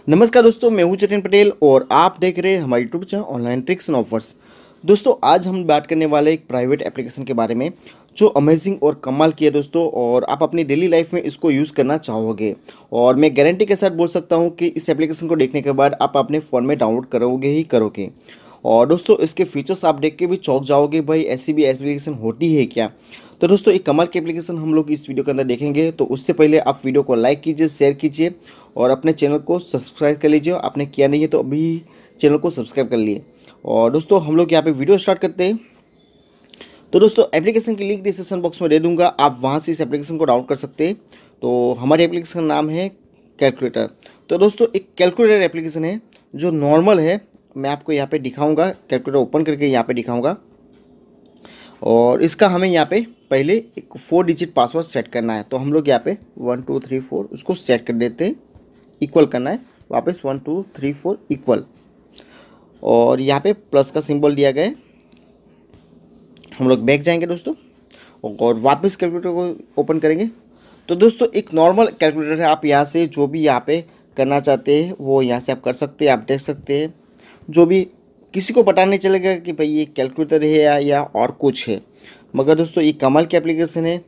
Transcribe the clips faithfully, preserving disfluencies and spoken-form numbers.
नमस्कार दोस्तों, मैं हूं जतिन पटेल और आप देख रहे हैं हमारे YouTube channel online tricks and offers. दोस्तों, आज हम बात करने वाले एक प्राइवेट एप्लीकेशन के बारे में जो अमेजिंग और कमाल की है दोस्तों, और आप अपनी डेली लाइफ में इसको यूज़ करना चाहोगे। और मैं गारंटी के साथ बोल सकता हूं कि इस एप्लीकेशन को देखने के बाद आप अपने फ़ोन में डाउनलोड करोगे ही करोगे। और दोस्तों, इसके फीचर्स आप देख के भी चौंक जाओगे, भाई ऐसी भी एप्लीकेशन होती है क्या। तो दोस्तों, एक कमाल की एप्लीकेशन हम लोग इस वीडियो के अंदर देखेंगे। तो उससे पहले आप वीडियो को लाइक कीजिए, शेयर कीजिए और अपने चैनल को सब्सक्राइब कर लीजिए। आपने किया नहीं है तो अभी चैनल को सब्सक्राइब कर लिए। और दोस्तों, हम लोग यहाँ पे वीडियो स्टार्ट करते हैं। तो दोस्तों, एप्लीकेशन की लिंक डिस्क्रिप्शन बॉक्स में दे दूंगा, आप वहाँ से इस एप्लीकेशन को डाउनलोड कर सकते हैं। तो हमारे एप्लीकेशन का नाम है कैलकुलेटर। तो दोस्तों, एक कैलकुलेटर एप्लीकेशन है जो नॉर्मल है। मैं आपको यहाँ पे दिखाऊंगा, कैलकुलेटर ओपन करके यहाँ पे दिखाऊंगा। और इसका हमें यहाँ पे पहले एक फोर डिजिट पासवर्ड सेट करना है। तो हम लोग यहाँ पे वन टू थ्री फोर उसको सेट कर देते हैं, इक्वल करना है वापस one two three four equal. और यहाँ पे प्लस का सिंबल दिया गया है। हम लोग बैक जाएंगे दोस्तों और वापस कैलकुलेटर को ओपन करेंगे। तो दोस्तों, एक नॉर्मल कैलकुलेटर है। आप यहाँ से जो भी यहाँ पे करना चाहते हैं वो यहाँ से आप कर सकते हैं। आप देख सकते हैं, जो भी किसी को पता नहीं चलेगा कि भाई ये कैलकुलेटर है या, या और कुछ है। मगर दोस्तों, ये कमाल की एप्लीकेशन है।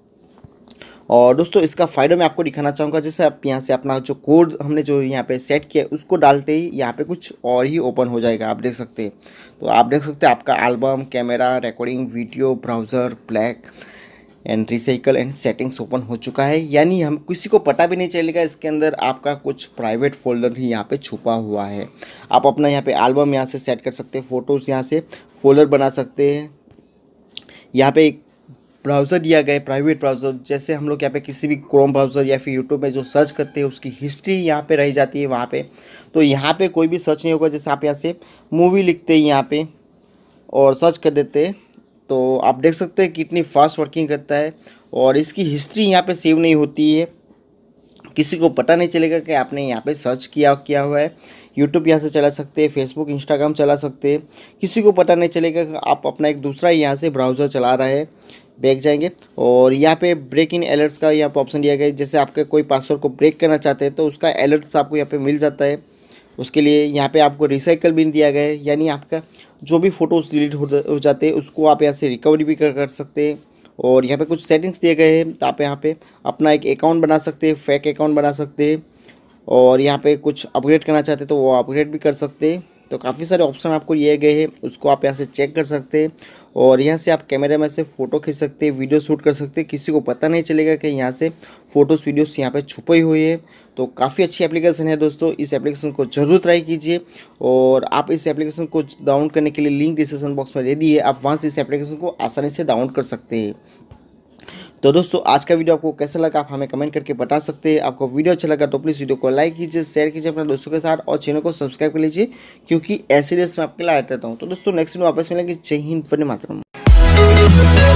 और दोस्तों, इसका फ़ायदा मैं आपको दिखाना चाहूँगा। जैसे आप यहाँ से अपना जो कोड हमने जो यहाँ पे सेट किया उसको डालते ही यहाँ पे कुछ और ही ओपन हो जाएगा, आप देख सकते हैं। तो आप देख सकते हैं आपका album, camera, recording, video, browser, black and recycle and settings open हो चुका है। यानी हम किसी को पता भी नहीं चलेगा इसके अंदर आपका कुछ प्राइवेट फोल्डर ही यहाँ पे छुपा हुआ है। आप अपना यहाँ पे एल्बम यहाँ से सेट कर सकते हैं, फ़ोटोज़ यहाँ से फोल्डर बना सकते हैं। यहाँ पे एक ब्राउज़र दिया गया है, प्राइवेट ब्राउज़र। जैसे हम लोग यहाँ पे किसी भी क्रोम ब्राउज़र या फिर यूट्यूब में जो सर्च करते हैं उसकी हिस्ट्री यहाँ पे रह जाती है वहाँ पे। तो यहाँ पे कोई भी सर्च नहीं होगा। जैसे आप यहाँ से मूवी लिखते हैं यहाँ पे और सर्च कर देते हैं, तो आप देख सकते हैं कितनी फास्ट वर्किंग करता है। और इसकी हिस्ट्री यहाँ पे सेव नहीं होती है, किसी को पता नहीं चलेगा कि आपने यहाँ पे सर्च किया किया हुआ है। यूट्यूब यहाँ से चला सकते हैं, फेसबुक, इंस्टाग्राम चला सकते हैं, किसी को पता नहीं चलेगा कि आप अपना एक दूसरा यहाँ से ब्राउज़र चला रहे हैं। बैक जाएंगे और यहाँ पे ब्रेक इन अलर्ट्स का यहाँ पे ऑप्शन दिया गया है। जैसे आपके कोई पासवर्ड को ब्रेक करना चाहते हैं तो उसका अलर्ट्स आपको यहाँ पे मिल जाता है। उसके लिए यहाँ पे आपको रिसाइकल बिन दिया गया है, यानी आपका जो भी फ़ोटोज़ डिलीट हो जाते हैं उसको आप यहाँ से रिकवरी भी कर कर सकते हैं। और यहाँ पे कुछ सेटिंग्स दिए गए हैं, तो आप यहाँ पे अपना एक अकाउंट बना सकते हैं, फेक अकाउंट बना सकते हैं। और यहाँ पे कुछ अपग्रेड करना चाहते हैं तो वो अपग्रेड भी कर सकते हैं। तो काफ़ी सारे ऑप्शन आपको दिए गए हैं, उसको आप यहाँ से चेक कर सकते हैं। और यहाँ से आप कैमरे में से फ़ोटो खींच सकते हैं, वीडियो शूट कर सकते हैं, किसी को पता नहीं चलेगा कि यहाँ से फ़ोटोज़ वीडियोस यहाँ पे छुपी हुई है। तो काफ़ी अच्छी एप्लीकेशन है दोस्तों, इस एप्लीकेशन को जरूर ट्राई कीजिए। और आप इस एप्लीकेशन को डाउनलोड करने के लिए लिंक डिस्क्रिप्शन बॉक्स में दे दी है, आप वहाँ से इस एप्लीकेशन को आसानी से डाउनलोड कर सकते हैं। तो दोस्तों, आज का वीडियो आपको कैसा लगा आप हमें कमेंट करके बता सकते हैं। आपको वीडियो अच्छा लगा तो प्लीज़ वीडियो को लाइक कीजिए, शेयर कीजिए अपने दोस्तों के साथ और चैनल को सब्सक्राइब कर लीजिए, क्योंकि ऐसे वीडियोस मैं आपके लिए लाता रहता हूँ। तो दोस्तों, नेक्स्ट वीडियो वापस मिलेंगे। जय हिंद, वंदे मातरम।